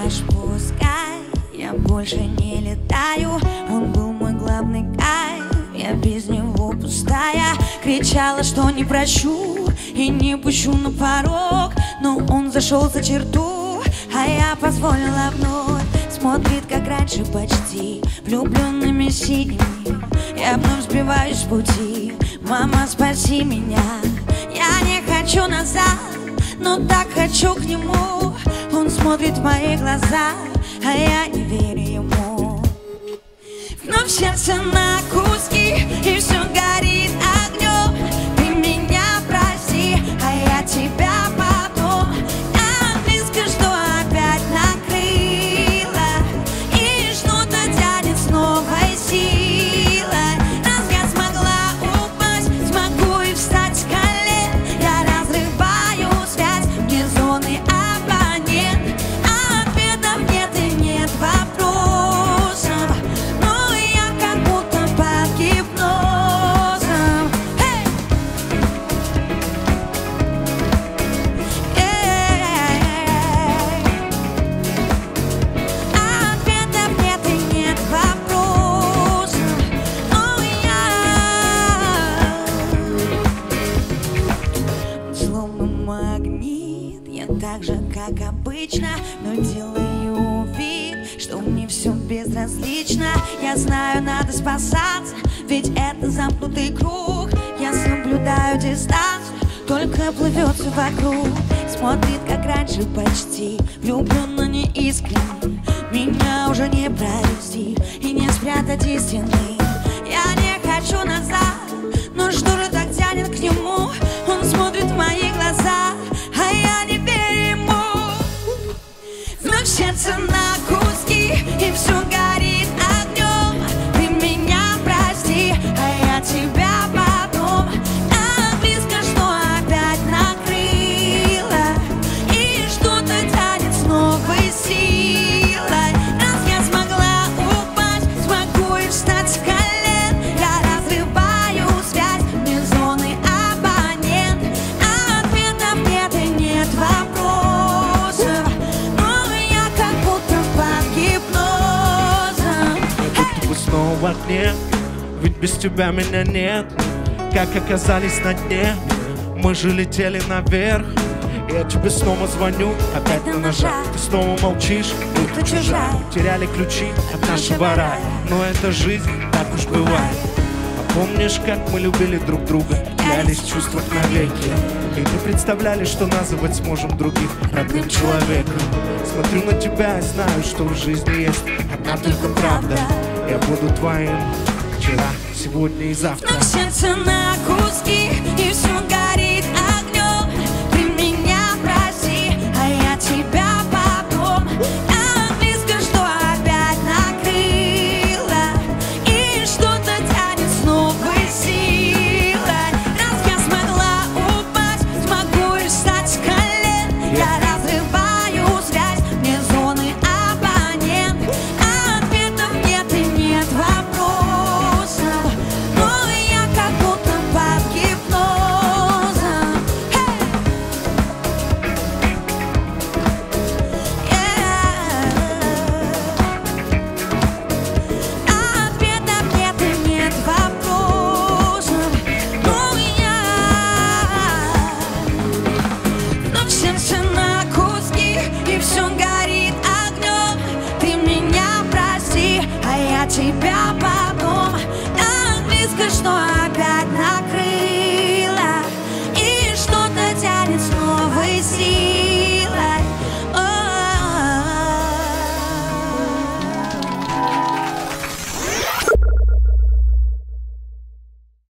летаешь, пускай. Я больше не летаю, он был мой главный кайф. Я без него пустая, кричала, что не прощу и не пущу на порог. Но он зашел за черту, а я позволила вновь. Смотрит, как раньше, почти влюбленными синими. Я вновь сбиваюсь с пути. Мама, спаси меня. Я не хочу назад, но так хочу к нему. Он смотрит в мои глаза, а я не верю ему. Вновь сердце на куски, и все горит огнем. Ты меня прости, а я тебя потом. Я близко, что опять накрыла, и что-то тянет с новой силой. Раз я смогла упасть, смогу и встать с колен. Я разрываю связь, вне зоны абонент. А ответов нет и нет вопросов. Так же, как обычно, но делаю вид, что мне все безразлично. Я знаю, надо спасаться, ведь это замкнутый круг. Я соблюдаю дистанцию, только плывется вокруг. Смотрит, как раньше, почти влюбленно, неискренне. Меня уже не провести и не спрятать истины. Я не хочу назад, но что же так тянет к нему? Он смотрит в мои глаза, а я не верю ему. Вновь сердце на куски, и все горит огнем. Ты меня прости, а я тебя потом. Так близко, что опять накрыла, и что-то тянет с новой силой. Раз я смогла упасть, смогу и встать с колен. Я разрываю связь, вне зоны абонент. А ответов нет и нет вопросов. Но я как будто под гипнозом. Как будто бы снова в огне, ведь без тебя меня нет. Как оказались на дне, мы же летели наверх. Я тебе снова звоню, опять на ножах. Ты снова молчишь, будто чужая. Теряли ключи от нашего рая, но это жизнь, так уж бывает. А помнишь, как мы любили друг друга, клялись в чувствах навеки, и не представляли, что называть сможем других родным человеком. Смотрю на тебя и знаю, что в жизни есть одна только правда. Я буду твоим вчера, сегодня и завтра. Но сердце на куски,